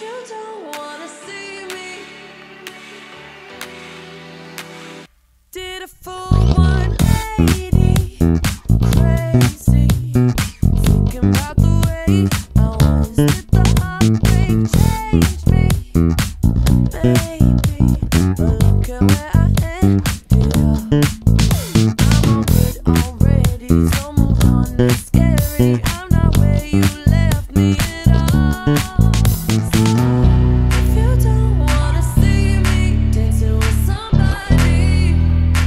you don't wanna see me, did a full 180, crazy, thinking about the way I was. Did the heartbreak change me, baby? But look at where I ended up. I'm all good already, so move on. It's scary, I'm not where you left me at all. If you don't wanna see me dancing with somebody,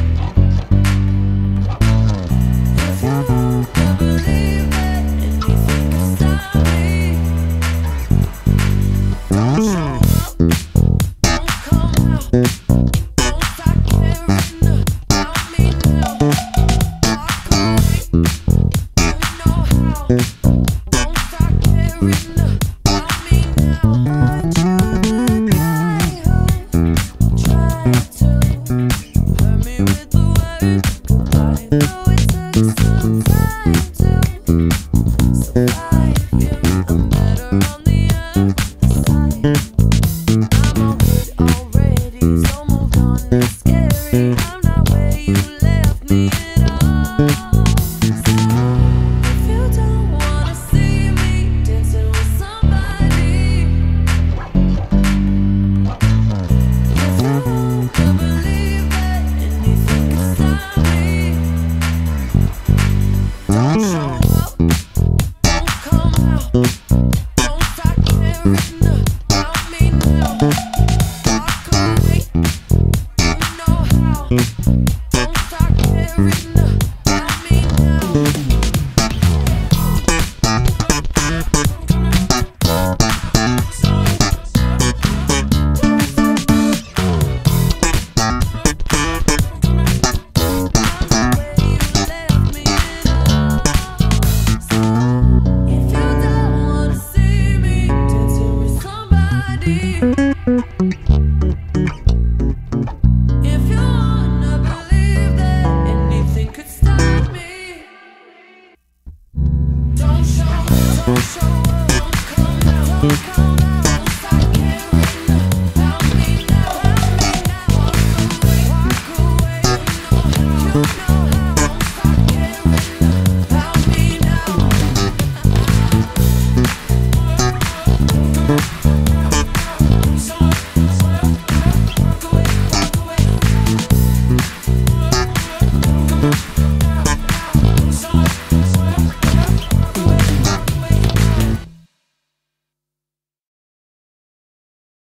if you won't believe that anything can stop me, don't show up, don't come out, don't start caring about me now. Walk away, you know how. Don't start caring about me now. Aren't you the guy who tried to hurt me with the word goodbye? Though it took some time to survive you, I'm better on the other side. I'm all good already, so moved on. It's scary, I'm not where you left me at all. If you don't wanna see me dancing with somebody, if you won't believe that anything can stop me, don't show up, don't come out, don't start caring about me now. Walk away, you know how. Don't start caring about me now. If you don't wanna see me dancing with somebody, if you wanna believe that anything could stop me, don't show up, don't come out, don't come